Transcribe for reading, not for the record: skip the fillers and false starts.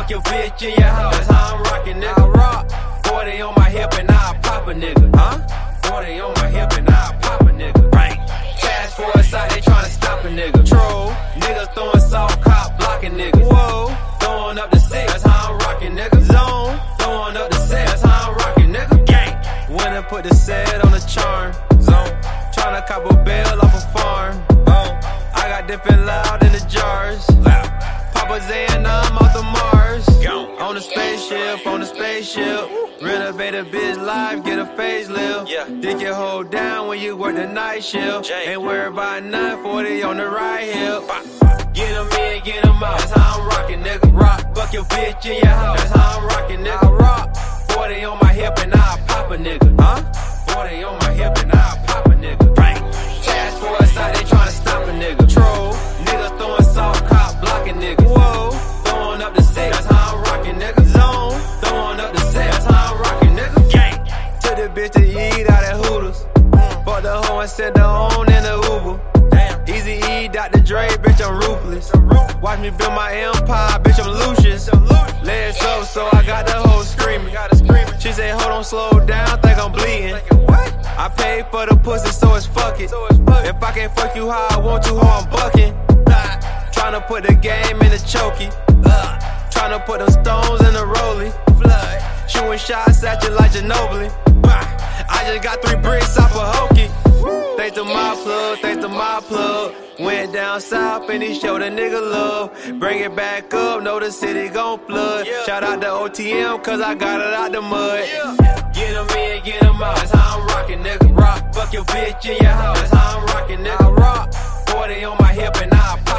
fuck your bitch in your house. That's how I'm rockin', nigga. I rock. 40 on my hip and I'll pop a nigga. Huh? 40 on my hip and I'll pop a nigga. Right. Task force out, they tryna stop a nigga. True. Niggas throwing salt, cop blocking niggas. Whoa. Throwing up the 6, that's how I'm rockin', nigga. Zone. Throwing up the 6, that's how I'm rockin', nigga. Gang. Went and put the set on the charm. Zone. Tryna cop a bell off a farm. I got different loud in the jars. Loud. Papa Zan, I'm off the Mars. On the spaceship, on the spaceship. Renovate a bitch life, get a facelift. Yeah. Dig your hoe down when you work the night shift. Ain't worried about nothing, 40 on the right hip. Get 'em in, get 'em out. That's how I'm rockin', nigga. Rock, fuck your bitch in your house. That's how I'm rockin', nigga. I rock. 40 on my hip and I'll pop a nigga. Huh? 40 on my hip and I'll pop a nigga. Bang. Task force out, they tryna stop a nigga. True. Niggas throwing salt, cop blocking niggas. Whoa. Throwing up the 6, that's how I'm rockin', nigga. Zone. Throwing up the 6, that's how I'm rockin', nigga. Gang. Took the bitch to eat out at Hooters. Fuck the hoe and sent her on in the Uber. Damn. Easy E, Dr. Dre, bitch, I'm ruthless. Watch me build my empire, bitch, I'm Lucius. Legs up, so I got the hoe screaming. She say, hold on, slow down, think I'm bleeding. I paid for the pussy, so it's fuck it. If I can't fuck you how I want to, how I'm bucking. Tryna put the game in the chokey. Tryna put them stones in the rollie. Shooting shots at you like Ginobili. I just got 3 bricks off a hokey. Thanks to my plug, thanks to my plug. Went down south and he showed a nigga love. Bring it back up, know the city gon' flood. Shout out to OTM, cause I got it out the mud. Get 'em in, get 'em out. That's how I'm rockin', nigga. Rock, fuck your bitch in your house. That's how I'm rockin', nigga. I rock. 40 on my hip and I'll